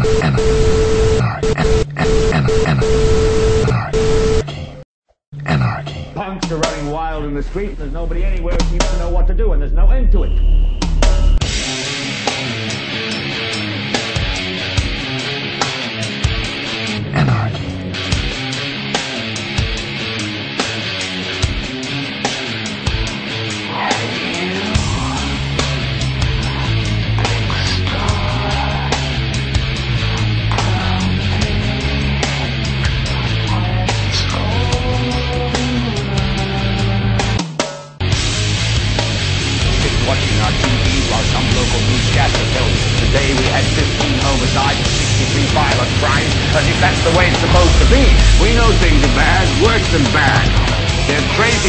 Anarchy. Punks are running wild in the street, and there's nobody anywhere who seems to know what to do, and there's no end to it. Watching our TV while some local newscaster tells us today we had 15 homicides and 63 violent crimes, as if that's the way it's supposed to be. We know things are bad, worse than bad. They're crazy.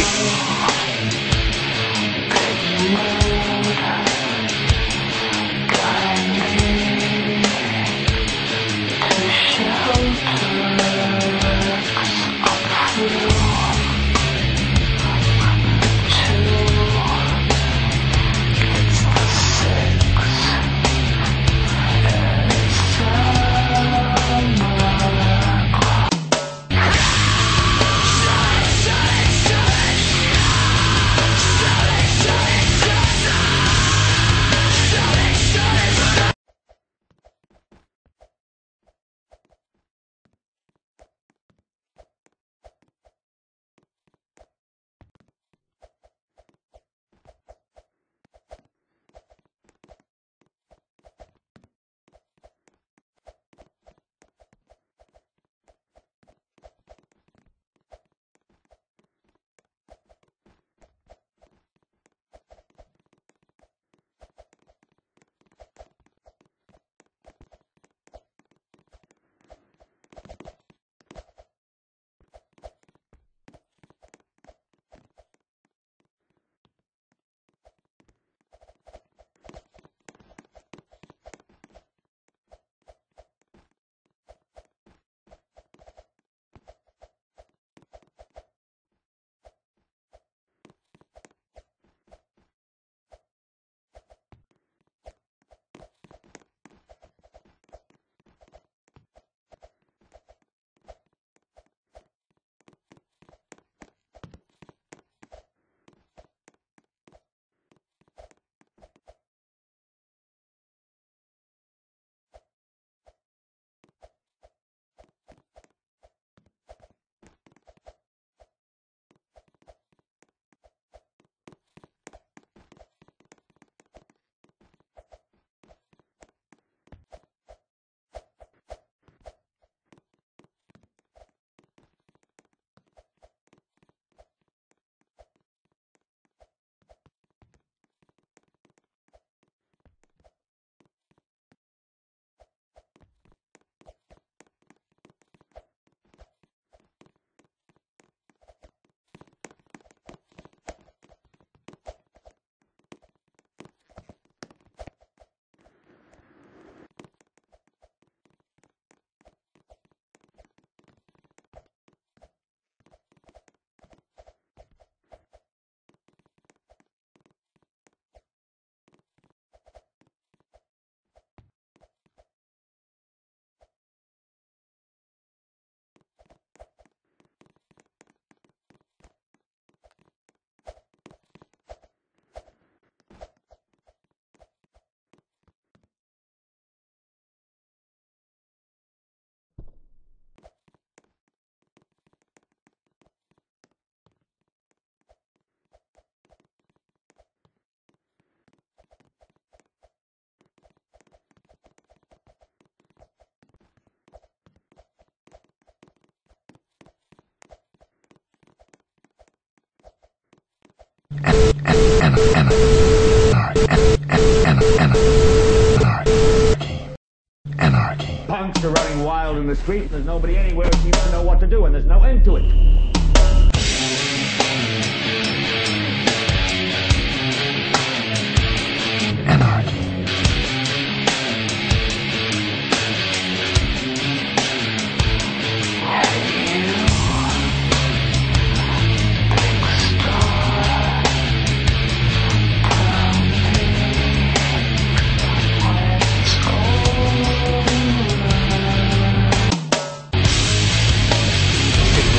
Anarchy. Punks are running wild in the street, and there's nobody anywhere who seems to know what to do, and there's no end to it.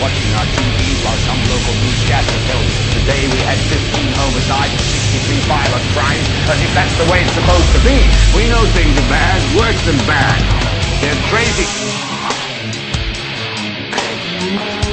watching our TV while some local newscaster tells us today we had 15 homicides and 63 violent crimes, as if that's the way it's supposed to be. We know things are bad, worse than bad. They're crazy.